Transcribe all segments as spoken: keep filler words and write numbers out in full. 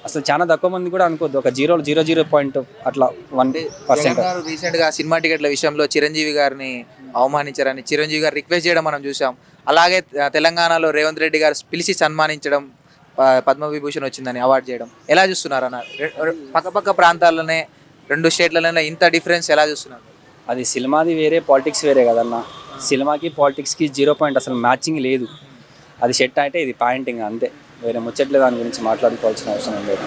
అసలు చాలా తక్కువ మంది కూడా అనుకోవద్దు, ఒక జీరో జీరో జీరో పాయింట్ అట్లా వన్ పర్సెంట్. రీసెంట్గా సినిమా టికెట్ల విషయంలో చిరంజీవి గారిని అవమానించారని చిరంజీవి గారు రిక్వెస్ట్ చేయడం మనం చూసాం. అలాగే తెలంగాణలో రేవంత్ రెడ్డి గారు పిలిచి సన్మానించడం, పద్మవిభూషణ్ వచ్చిందని అవార్డు చేయడం ఎలా చూస్తున్నారు అన్న? పక్కపక్క ప్రాంతాల్లోనే రెండు స్టేట్లలోనే ఇంత డిఫరెన్స్ ఎలా చూస్తున్నారు? అది సినిమాది వేరే, పాలిటిక్స్ వేరే కదన్న. సినిమాకి పాలిటిక్స్కి జీరో పాయింట్ అసలు మ్యాచింగ్ లేదు. అది సెట్ అంటే ఇది పాయింటింగ్ అంతే, వేరే ముచ్చట్లే దాని గురించి మాట్లాడుకోవాల్సిన అవసరం లేదు.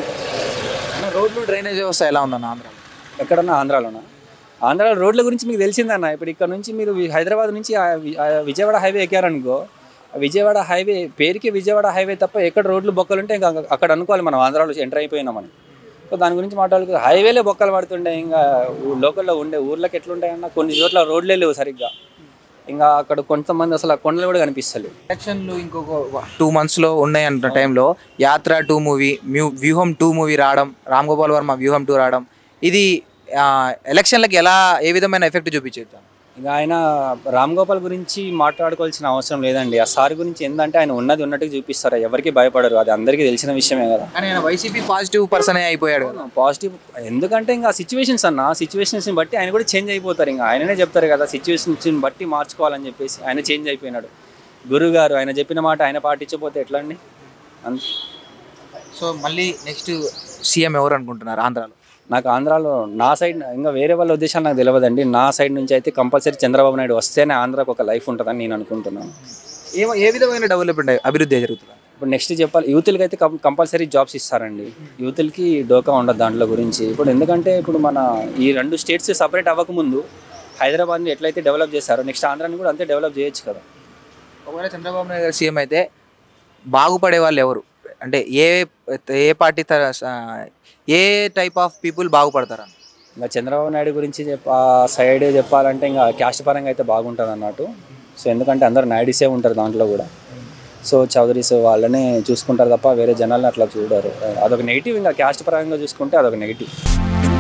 రోడ్లు డ్రైనేజ్ వ్యవస్థ ఎలా ఉందన్న ఆంధ్రాలో? ఎక్కడన్నా ఆంధ్రాలోనా? ఆంధ్రాలో రోడ్ల గురించి మీకు తెలిసిందన్న. ఇప్పుడు ఇక్కడ నుంచి మీరు హైదరాబాద్ నుంచి విజయవాడ హైవే ఎక్కారనుకో, విజయవాడ హైవే పేరుకి విజయవాడ హైవే తప్ప ఎక్కడ రోడ్లు బొక్కలు ఉంటే ఇంకా అక్కడ అనుకోవాలి మనం ఆంధ్రాలో ఎంటర్ అయిపోయినామని. సో దాని గురించి మాట్లాడుకో, హైవేలే బొక్కలు పడుతుండే, ఇంకా లోకల్లో ఉండే ఊర్లకు ఎట్లుంటాయన్న కొన్ని చోట్ల రోడ్లే లేవు సరిగ్గా. ఇంకా అక్కడ కొంతమంది అసలు కొండలు కూడా కనిపిస్తలేవు. ఎలక్షన్లు ఇంకొక టూ మంత్స్లో ఉన్నాయంట టైంలో యాత్ర టూ మూవీ, మ్యూ వ్యూహం టూ మూవీ రావడం, రామ్ గోపాల్ వర్మ వ్యూహం టూ రావడం, ఇది ఎలక్షన్లకి ఎలా ఏ విధమైన ఎఫెక్ట్ చూపించేది? ఇక ఆయన రామ్ గోపాల్ గురించి మాట్లాడుకోవాల్సిన అవసరం లేదండి. ఆ సార్ గురించి ఏంటంటే ఆయన ఉన్నది ఉన్నట్టుగా చూపిస్తారు, ఎవరికి భయపడరు, అది అందరికీ తెలిసిన విషయమే కదా. కానీ ఆయన వైసీపీ పాజిటివ్ పర్సన్ అయిపోయాడు. పాజిటివ్ ఎందుకంటే ఇంకా సిచ్యువేషన్స్ అన్న, సిచ్యువేషన్స్ని బట్టి ఆయన కూడా చేంజ్ అయిపోతారు. ఇంకా ఆయననే చెప్తారు కదా, సిచ్యువేషన్స్ని బట్టి మార్చుకోవాలని చెప్పేసి ఆయన చేంజ్ అయిపోయినాడు. గురువు గారు ఆయన చెప్పిన మాట ఆయన పాటించకపోతే ఎట్లా అండి? అంతే. సో మళ్ళీ నెక్స్ట్ సీఎం ఎవరు అనుకుంటున్నారు ఆంధ్రాలో? నాకు ఆంధ్రాలో నా సైడ్, ఇంకా వేరే వాళ్ళ ఉద్దేశాలు నాకు తెలియదండి. నా సైడ్ నుంచి అయితే కంపల్సరీ చంద్రబాబు నాయుడు వస్తేనే ఆంధ్రాకు ఒక లైఫ్ ఉంటుందని నేను అనుకుంటున్నాను. ఏ ఏ విధమైన డెవలప్మెంట్ అభివృద్ధి జరుగుతుంది? ఇప్పుడు నెక్స్ట్ చెప్పాలి, యూత్లకి అయితే కంపల్సరీ జాబ్స్ ఇస్తారండి. యూత్లకి డోకా ఉండదు దాంట్లో గురించి. ఇప్పుడు ఎందుకంటే ఇప్పుడు మన ఈ రెండు స్టేట్స్ సపరేట్ అవ్వకముందు హైదరాబాద్ని ఎట్లయితే డెవలప్ చేశారో నెక్స్ట్ ఆంధ్రాని కూడా అంతే డెవలప్ చేయొచ్చు కదా. ఒకవేళ చంద్రబాబు నాయుడు గారు సీఎం అయితే బాగుపడే వాళ్ళు ఎవరు? అంటే ఏ ఏ పార్టీ ఏ టైప్ ఆఫ్ పీపుల్ బాగుపడతారని? ఇంకా చంద్రబాబు నాయుడు గురించి చెప్ప సైడ్ చెప్పాలంటే ఇంకా క్యాస్ట్ పరంగా అయితే బాగుంటుంది అన్నట్టు. సో ఎందుకంటే అందరు నాయుడిసే ఉంటారు దాంట్లో కూడా. సో చౌదరీస్ వాళ్ళనే చూసుకుంటారు తప్ప వేరే జనాల్ని అట్లా చూడరు. అదొక నెగిటివ్. ఇంకా క్యాస్ట్ పరంగా చూసుకుంటే అదొక నెగిటివ్.